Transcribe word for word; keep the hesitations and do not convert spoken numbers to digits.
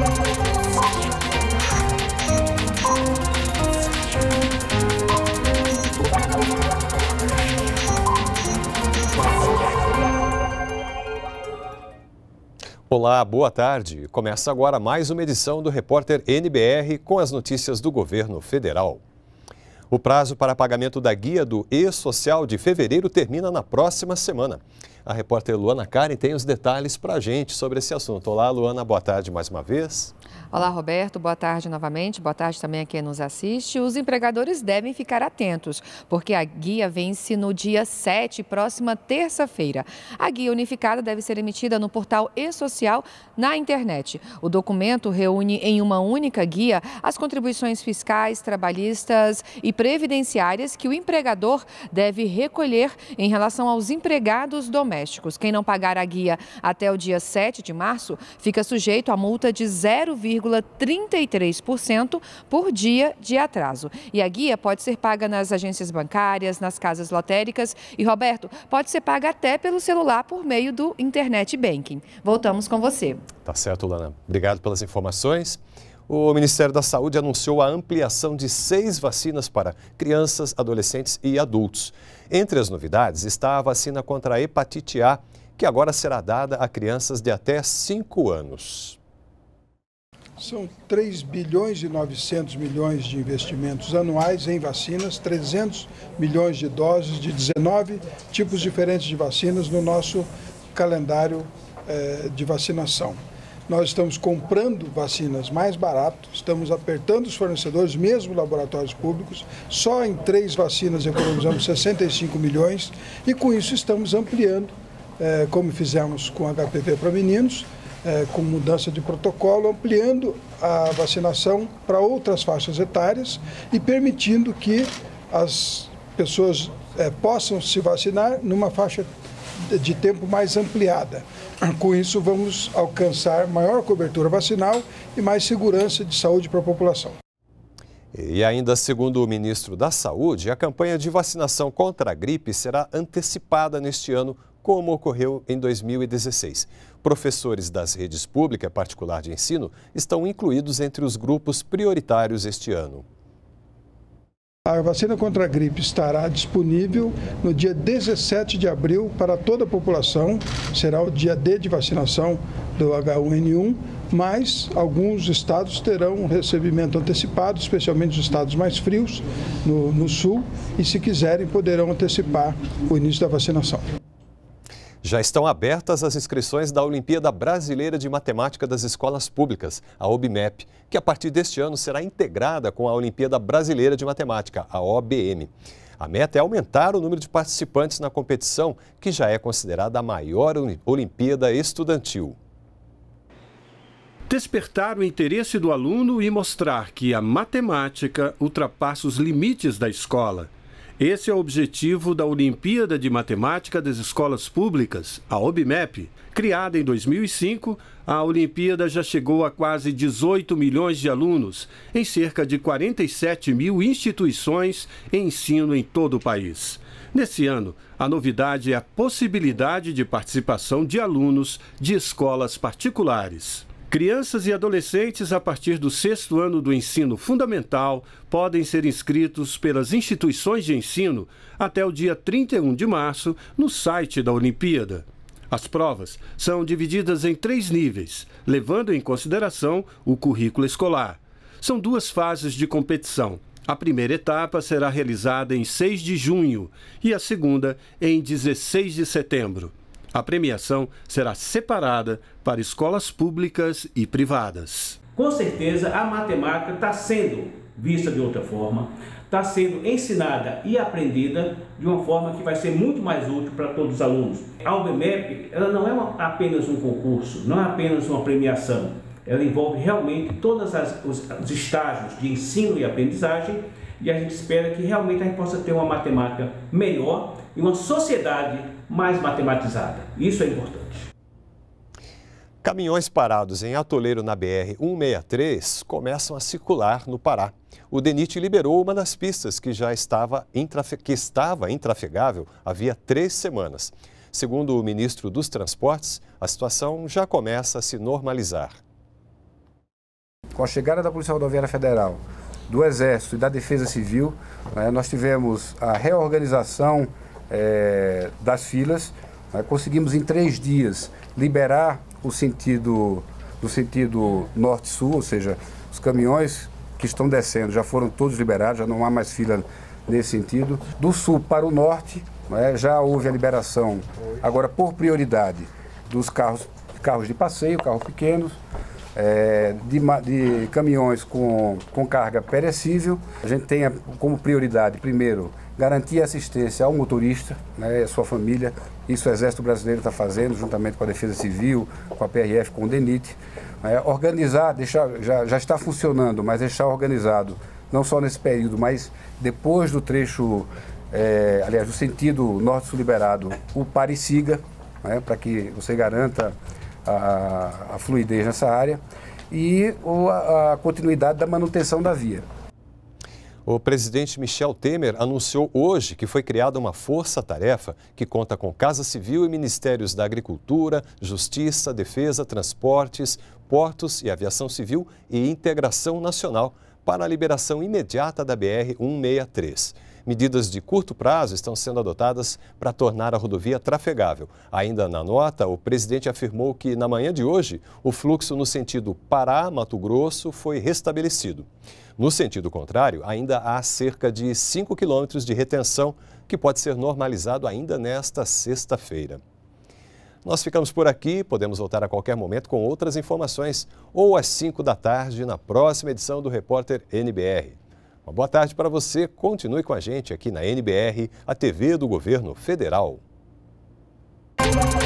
Olá, boa tarde. Começa agora mais uma edição do Repórter N B R com as notícias do governo federal. O prazo para pagamento da guia do E-Social de fevereiro termina na próxima semana. A repórter Luana Karen tem os detalhes para a gente sobre esse assunto. Olá, Luana, boa tarde mais uma vez. Olá, Roberto, boa tarde novamente, boa tarde também a quem nos assiste. Os empregadores devem ficar atentos, porque a guia vence no dia sete, próxima terça-feira. A guia unificada deve ser emitida no portal E-Social na internet. O documento reúne em uma única guia as contribuições fiscais, trabalhistas e previdenciárias que o empregador deve recolher em relação aos empregados domésticos. Quem não pagar a guia até o dia sete de março fica sujeito a multa de zero vírgula trinta e três por cento por dia de atraso. E a guia pode ser paga nas agências bancárias, nas casas lotéricas e, Roberto, pode ser paga até pelo celular por meio do Internet Banking. Voltamos com você. Tá certo, Lana. Obrigado pelas informações. O Ministério da Saúde anunciou a ampliação de seis vacinas para crianças, adolescentes e adultos. Entre as novidades está a vacina contra a hepatite A, que agora será dada a crianças de até cinco anos. São três bilhões e novecentos milhões de investimentos anuais em vacinas, trezentos milhões de doses de dezenove tipos diferentes de vacinas no nosso calendário eh, de vacinação. Nós estamos comprando vacinas mais barato, estamos apertando os fornecedores, mesmo laboratórios públicos. Só em três vacinas economizamos sessenta e cinco milhões e com isso estamos ampliando, eh, como fizemos com H P V para meninos, É, com mudança de protocolo, ampliando a vacinação para outras faixas etárias e permitindo que as pessoas é, possam se vacinar numa faixa de tempo mais ampliada. Com isso, vamos alcançar maior cobertura vacinal e mais segurança de saúde para a população. E ainda segundo o ministro da Saúde, a campanha de vacinação contra a gripe será antecipada neste ano, como ocorreu em dois mil e dezesseis. Professores das redes pública e particular de ensino estão incluídos entre os grupos prioritários este ano. A vacina contra a gripe estará disponível no dia dezessete de abril para toda a população. Será o dia D de vacinação do H um N um, mas alguns estados terão um recebimento antecipado, especialmente os estados mais frios, no, no sul, e se quiserem poderão antecipar o início da vacinação. Já estão abertas as inscrições da Olimpíada Brasileira de Matemática das Escolas Públicas, a O B M E P, que a partir deste ano será integrada com a Olimpíada Brasileira de Matemática, a O B M. A meta é aumentar o número de participantes na competição, que já é considerada a maior Olimpíada estudantil. Despertar o interesse do aluno e mostrar que a matemática ultrapassa os limites da escola. Esse é o objetivo da Olimpíada de Matemática das Escolas Públicas, a O B M E P. Criada em dois mil e cinco, a Olimpíada já chegou a quase dezoito milhões de alunos, em cerca de quarenta e sete mil instituições em ensino em todo o país. Nesse ano, a novidade é a possibilidade de participação de alunos de escolas particulares. Crianças e adolescentes a partir do sexto ano do ensino fundamental podem ser inscritos pelas instituições de ensino até o dia trinta e um de março no site da Olimpíada. As provas são divididas em três níveis, levando em consideração o currículo escolar. São duas fases de competição. A primeira etapa será realizada em seis de junho e a segunda em dezesseis de setembro. A premiação será separada para escolas públicas e privadas. Com certeza, a matemática está sendo vista de outra forma, está sendo ensinada e aprendida de uma forma que vai ser muito mais útil para todos os alunos. A O B M E P ela não é uma, apenas um concurso, não é apenas uma premiação. Ela envolve realmente todos os, os estágios de ensino e aprendizagem e a gente espera que realmente a gente possa ter uma matemática melhor e uma sociedade mais matematizada. Isso é importante. Caminhões parados em atoleiro na B R cento e sessenta e três começam a circular no Pará. O DENIT liberou uma das pistas que já estava, intrafe... que estava intrafegável havia três semanas. Segundo o ministro dos Transportes, a situação já começa a se normalizar. com a chegada da Polícia Rodoviária Federal, do Exército e da Defesa Civil, né, nós tivemos a reorganização é, das filas, né, conseguimos em três dias liberar o sentido, no sentido norte-sul, ou seja, os caminhões que estão descendo já foram todos liberados, já não há mais fila nesse sentido. Do sul para o norte, né, já houve a liberação, agora por prioridade, dos carros, carros de passeio, carros pequenos, é, de, de caminhões com, com carga perecível. A gente tem como prioridade, primeiro, garantir assistência ao motorista, né, e a sua família. Isso o Exército Brasileiro está fazendo, juntamente com a Defesa Civil, com a P R F, com o DENIT. É, organizar, deixar, já, já está funcionando, mas deixar organizado, não só nesse período, mas depois do trecho, é, aliás, do sentido norte-sul liberado, o pare-siga, né, para que você garanta a, a fluidez nessa área e o, a, a continuidade da manutenção da via. O presidente Michel Temer anunciou hoje que foi criada uma força-tarefa que conta com Casa Civil e Ministérios da Agricultura, Justiça, Defesa, Transportes, Portos e Aviação Civil e Integração Nacional para a liberação imediata da B R cento e sessenta e três. Medidas de curto prazo estão sendo adotadas para tornar a rodovia trafegável. Ainda na nota, o presidente afirmou que, na manhã de hoje, o fluxo no sentido Pará-Mato Grosso foi restabelecido. No sentido contrário, ainda há cerca de cinco quilômetros de retenção, que pode ser normalizado ainda nesta sexta-feira. Nós ficamos por aqui, podemos voltar a qualquer momento com outras informações, ou às cinco da tarde, na próxima edição do Repórter N B R. Uma boa tarde para você, continue com a gente aqui na N B R, a T V do Governo Federal.